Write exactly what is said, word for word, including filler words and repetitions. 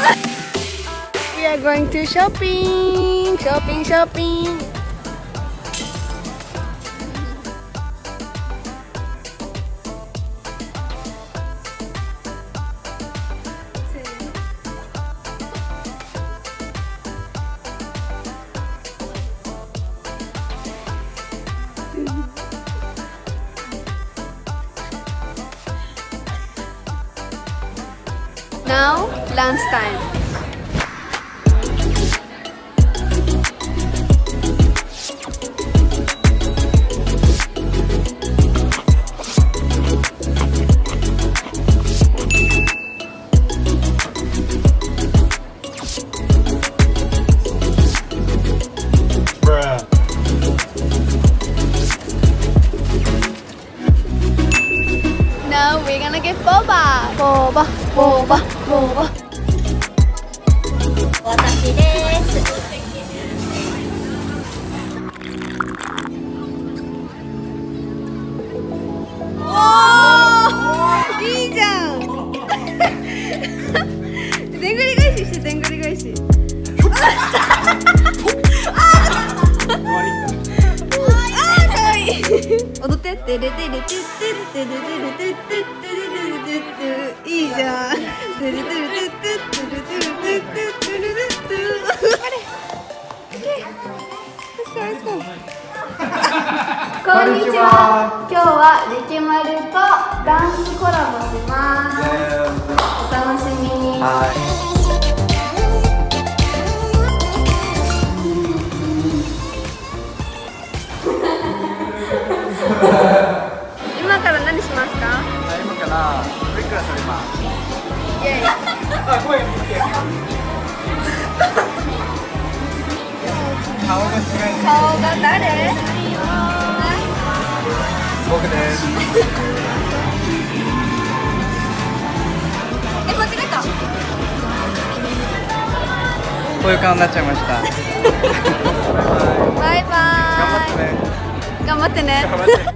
We are going to shopping, shopping, shopping. Now, lunch time. Now we're gonna get boba. Boba, boba, boba. 私です。 おー、いいじゃん。でんぐり返しして、でんぐり返し。踊ってってれてれてってってれてれてってっていいじゃん。てれてれてってってれてれてってこんにちは。今日はリキマルとダンスコラボします。お楽しみに。今から何しますか？ 今からプリクラ撮ります。 イエーイ。 あ、ごめん。顔が違います。 顔が誰？ 僕です。 え、間違えた。 こういう顔になっちゃいました。 バイバイ。 頑張ってね。 頑張ってね。 頑張って。